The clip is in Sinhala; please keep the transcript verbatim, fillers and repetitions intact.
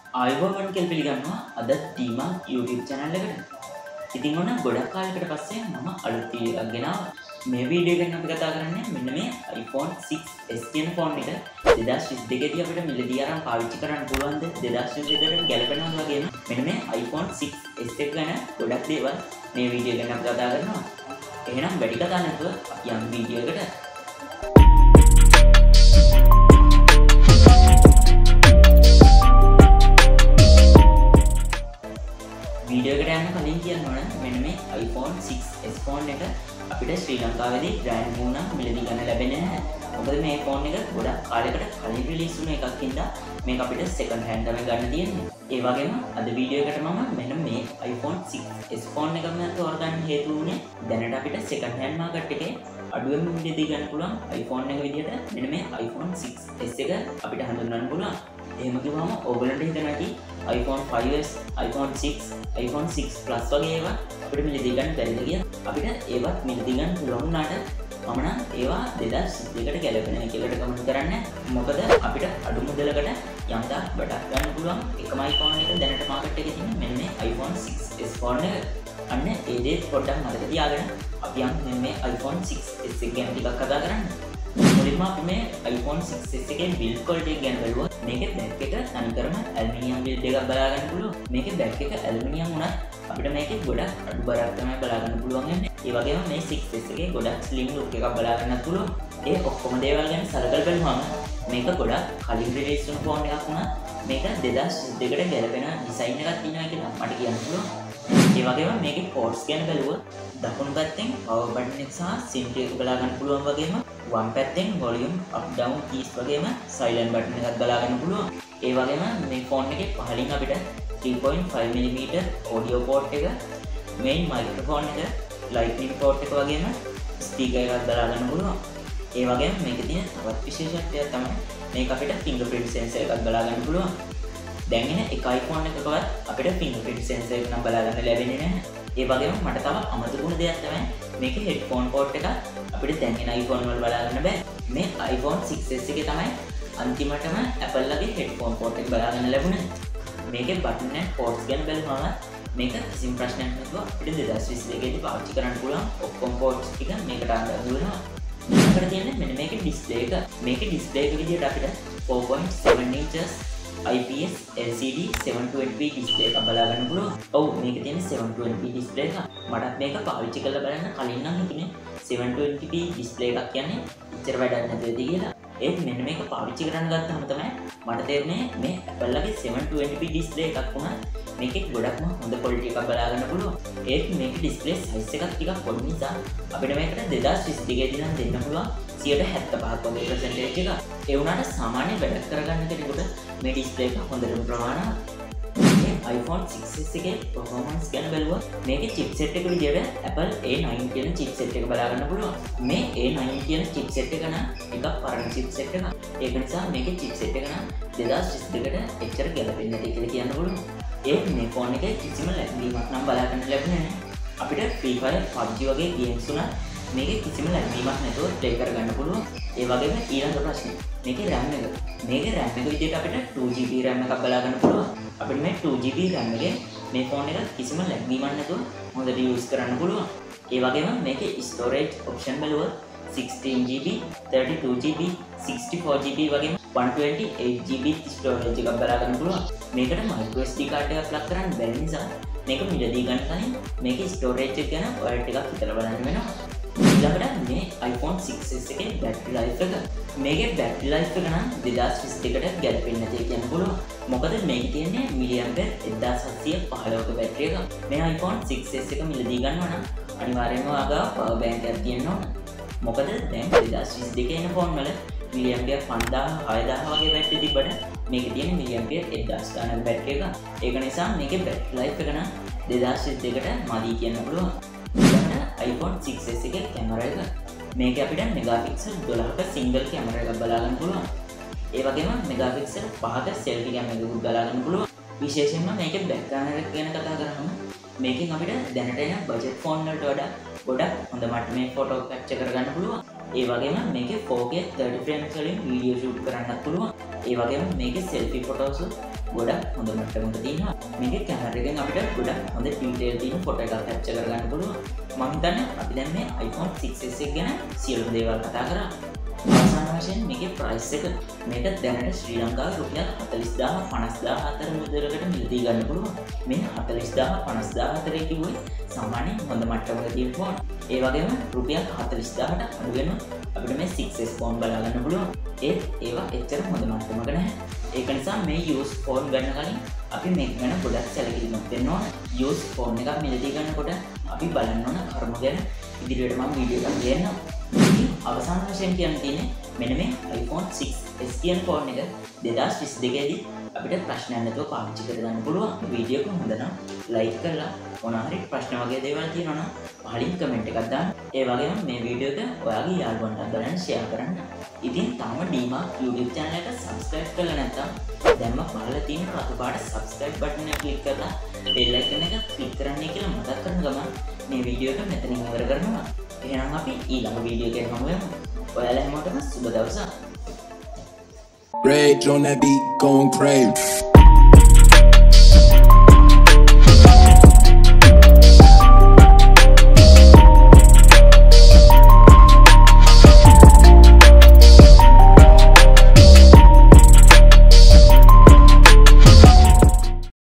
ආයුබෝවන් කියලා පිළිගන්නවා අද ටීමා YouTube channel එකට. ඉතින් ඔන්න ගොඩක් කාලයකට පස්සේ මම අලුත් වීඩියෝ එකක් ගෙනාවා. මේ වීඩියෝ එකෙන් අපි කතා කරන්නේ මෙන්න මේ iPhone six S කියන ෆෝන් එක දෙදාස් විසි දෙකේදී අපිට මිලදී අරන් පාවිච්චි කරන්න පුළුවන්ද දෙදාස් විසි දෙකට ගැලපෙනවද වගේම මෙන්න මේ iPhone six S එක ගැන ගොඩක් දේවල් මේ වීඩියෝ එකෙන් අපි කතා කරනවා. එහෙනම් වැඩි කතා නැතුව අපි යමු වීඩියෝ එකට. वीडियो के टाइम में कलिंग किया नोना मैंने में iPhone six S फोन ने का අපිට ශ්‍රී ලංකාවේදී බ්‍රෑන්ඩ් වුණා මිලදී ගන්න ලැබෙන්නේ නැහැ. මොකද මේ ෆෝන් එක ගොඩක් කාලයකට කලින් රිලීස් වුණ එකක් හින්දා මේක අපිට සෙකන්ඩ් හෑන්ඩ් තමයි ගන්න තියෙන්නේ. ඒ වගේම අද වීඩියෝ එකට මම මෙන්න මේ iPhone six S ෆෝන් එකම තෝරගන්න හේතු වුණේ දැනට අපිට සෙකන්ඩ් හෑන්ඩ් මාකට් එකේ අඩුවෙන් මිලදී ගන්න පුළුවන් iPhone එක විදිහට මෙන්න මේ iPhone six S එක අපිට හඳුන්වන්න පුළුවන්. එහෙම කිව්වම ඕගලන්ට හිතන ඇති iPhone five S, iPhone six, iPhone six Plus වගේ ඒවා අපිට මිලදී ගන්න බැරිද කියලා. අපිට ඒවත් මිලදී ගන්න පුළුවන් වුණාට මම නම් ඒවා දෙදාස් විසි දෙකට ගැලපෙන එකකට කමෙන්ට් කරන්නේ. මොකද අපිට අඩු මුදලකට යම්දා බඩක් ගන්න පුළුවන් එකම iPhone එක දැනට මාකට් එකේ තියෙන මෙන්න මේ iPhone six S ෆෝන් එක. අන්න ඒ දේ පොඩ්ඩක් මතක තියාගෙන අපි යමු මෙන්න මේ iPhone six S එක ගැන ටිකක් කතා කරන්න. මුලින්ම අපි මේ iPhone six S එකේ build quality එක ගැන බලුවොත් මේකේ back එක තනිකරම ඇලුමිනියම් build එකක් බලා ගන්න පුළුවන්. මේකේ back එක ඇලුමිනියම් වුණත් අපිට මේකේ ගොඩක් අඩු බරක් තමයි බලා ගන්න පුළුවන් වෙන්නේ. ඒ වගේම මේ six S එකේ ගොඩක් slim look එකක් බලා ගන්නත් පුළුවන්. ඒ ඔක්කොම දේවල් ගැන සලකලා බලුවම මේක ගොඩක් කලින් රිලීස් වුණු ෆෝන් එකක් වුණා. මේක දෙදාස් විසි දෙකට ගැලපෙන ඩිසයින් එකක් තියෙනවා කියලා මට කියන්න පුළුවන්. ඒ වගේම මේකේ ports ගැන බලුවොත් දකුණු පැත්තෙන් power button එක සහ sim එක බලා ගන්න පුළුවන් වගේම වම් පැත්තෙන් volume up down keys වගේම silent button එකක් බලා ගන්න පුළුවන්. ඒ වගේම මේ ෆෝන් එකේ පහලින් අපිට three point five millimeter audio port එක, main microphone එක, lightning port එක වගේම speaker එකක් බලා ගන්න පුළුවන්. ඒ වගේම මේකේ තියෙන තවත් විශේෂත්වයක් තමයි මේක අපිට fingerprint sensor එකක් බලා ගන්න පුළුවන්. දැන් එන එක iPhone එකකවත් අපිට fingerprint sensor එක නම් බලා ගන්න ලැබෙන්නේ නැහැ. ඒ වගේම මට තව අමතක වුණ දෙයක් තමයි මේකේ headphone port එක අපිට දැන් එන iPhone වල බලා ගන්න බෑ. මේ iPhone six S එකේ තමයි අන්තිමටම Apple ලගේ headphone port එක බලා ගන්න ලැබුණේ. මේකේ button and ports ගැන බලුවම මේක කිසිම ප්‍රශ්නයක් නැතුව අපිට දෙදාස් විසි දෙකේදී පාවිච්චි කරන්න පුළුවන් ඔක්කොම ports ටික මේකට අඳුරනවා. අපිට තියෙන්නේ මෙන්න මේකේ display එක. මේකේ display එක විදිහට අපිට four point seven inches I P S L C D seven twenty p display එකක් බලා ගන්න පුළුවන්. ඔව් මේකේ තියෙන seven twenty p display එක. මටත් මේක පාවිච්චි කරලා බලන්න කලින් නම් හිතුනේ seven twenty p display එකක් කියන්නේ ඉච්චර වැඩක් නැතුවද කියලා. ඒත් මෙන්න මේක පාවිච්චි කරන්න ගත්තාම තමයි මට තේරුනේ මේ Apple ලගේ seven twenty p display එකක් වුණා මේකේ ගොඩක්ම හොඳ quality එකක් බලා ගන්න පුළුවන්. ඒත් මේකේ display size එකක් ටිකක් පොඩි නිසා අපිට මේකට දෙදාස් විසි දෙකේදී නම් දෙන්න පුළුවන් one seventy-five වගේ percentage එක. ඒ වුණාට සාමාන්‍ය වැඩක් කරගන්න කෙනෙකුට මේ display එක හොඳටම ප්‍රමාණවත්. මේ iPhone six S එකේ performance ගැන බැලුවොත් මේකේ chipset එක විදිහට Apple A nine කියන chipset එක බලා ගන්න පුළුවන්. මේ A nine කියන chipset එක නම් එකක් පරණ chipset එකක්. ඒක නිසා මේකේ chipset එක නම් දෙදාස් විසි දෙකට එච්චර ගැලපෙන්නේ නැති කියලා කියන්න පුළුවන්. ඒත් මේ ෆෝන් එකේ කිසිම ලැබීමක් නම් බලා ගන්න ලැබුණේ නැහැ. අපිට Free Fire, P U B G වගේ games උනත් මේකේ කිසිම ලැබීමක් නැතුව play කරගන්න පුළුවන්. ඒ වගේම ඊළඟ ප්‍රශ්නේ මේකේ RAM එක. මේකේ RAM එක විදිහට අපිට two G B RAM එකක් බලා ගන්න පුළුවන්. අපිට මේ two G B RAM එකෙන් මේ ෆෝන් එක කිසිම ලැබීමක් නැතුව හොඳට use කරන්න පුළුවන්. ඒ වගේම මේකේ storage option බලුවොත් sixteen G B, thirty-two G B, sixty-four G B වගේම one twenty-eight G B storage එකක් බලා ගන්න පුළුවන්. මේකට micro S D card එකක් plug කරන්න බැරි නිසා මේක මිලදී ගන්න කලින් මේකේ storage එක ගැන ඔයාලට ටිකක් හිතලා බලන්න වෙනවා. ඊළඟට මේ iPhone six S එකේ battery life එක. මේකේ battery life එක නම් දෙදාස් විසි දෙකට ගැලපෙන්නේ නැති කියන්න පුළුවන්. මොකද මේකේ තියෙන්නේ milliampere seventeen fifteen ක battery එක. මේ iPhone six S එක මිලදී ගන්නවා නම් අනිවාර්යයෙන්ම ඔයාගා power bank එකක් තියෙන්න ඕන. මොකද දැන් දෙදාස් විසි දෙකේ එන ෆෝන් වල milliampere five thousand six thousand වගේ battery තිබ්බට මේකේ තියෙන milliampere eighteen ගණන් battery එක. ඒක නිසා මේකේ battery life එක නම් දෙදාස් විසි දෙකට මදි කියන්න පුළුවන්. iPhone six S එකේ කැමරා එක. මේකේ අපිට මෙගාපික්සල් twelve ක සිංගල් කැමරා එකක් බලා ගන්න පුළුවන්. ඒ වගේම මෙගාපික්සල් five ක සෙල්ෆි කැමරා එකක් බලා ගන්න පුළුවන්. විශේෂයෙන්ම මේකේ බෑක් කැමරා එක ගැන කතා කරාම මේකෙන් අපිට දැනට එන බජට් ෆෝන් වලට වඩා ගොඩක් හොඳ මට්ටමේ ෆොටෝ කැප්චර් කරගන්න පුළුවන්. ඒ වගේම මේකේ four K thirty frames වලින් වීඩියෝ ෂූට් කරන්නත් පුළුවන්. ඒ වගේම මේකේ selfie photos ගොඩක් හොඳ මට්ටමක තියෙනවා. මේකේ කැමරා එකෙන් අපිට ගොඩක් හොඳ ඩීටේල් තියෙන ෆොටෝ එකක් කැප්චර් කරගන්න පුළුවන්. මම හිතන්නේ අපි දැන් මේ iPhone six S එක ගැන සියලුම දේවල් කතා කරා. අවසාන වශයෙන් මේකේ ප්‍රයිස් එක මේක දැනට ශ්‍රී ලංකාවේ රුපියල් හතළිස් දාහ පනස් දාහ අතර මුදලකට මිලදී ගන්න පුළුවන්. මේ හතළිස් දාහ පනස් දාහ අතර කිව්වේ සාමාන්‍යයෙන් හොඳ මට්ටමක තියෙන ෆෝන්. ඒ වගේම රුපියල් හතළිස් දාහට අඩු වෙන අපිට මේ six S ෆෝන් බලා ගන්න පුළුවන්. ඒත් ඒවා එච්චර හොඳ මට්ටමක නැහැ. ඒක නිසා මේ යූස් ෆෝන් ගන්න කලින් අපි මේක ගැන ගොඩක් සැලකිලිමත් වෙන්න ඕන. යූස් ෆෝන් එකක් මිලදී ගන්නකොට අපි බලන්න ඕන කර්ම ගැන ඉදිරියට මම වීඩියෝ එකක් ගේන්නම්. අවසාන වශයෙන් කියන්න තියෙන්නේ මෙන්න මේ iPhone six S කියන ෆෝන් එක දෙදාස් විසි දෙකේදී අපිට ප්‍රශ්නයක් නැතුව පාවිච්චි කරගන්න පුළුවන්. වීඩියෝ එක හොඳ නම් ලයික් කරලා මොනවා හරි ප්‍රශ්න වගේ දේවල් තියෙනවා නම් පහලින් කමෙන්ට් එකක් දාන්න. ඒ වගේම මේ වීඩියෝ එක ඔයාගේ යාළුවන්ට බලන්න ෂෙයා කරන්න. ඉතින් තාම ඩීමාක් YouTube channel එක subscribe කරලා නැත්නම් දැන්ම පහළ තියෙන රතු පාට subscribe button එක click කරලා bell icon එක click කරන්නයි කියලා මතක් කරන ගමන් මේ වීඩියෝ එක මෙතනින් ඉවර කරනවා. එහෙනම් අපි ඊළඟ වීඩියෝ එකෙන් හමු වෙමු. ඔයාලා හැමෝටම සුබ දවසක්. Rage on that beat, going crazy.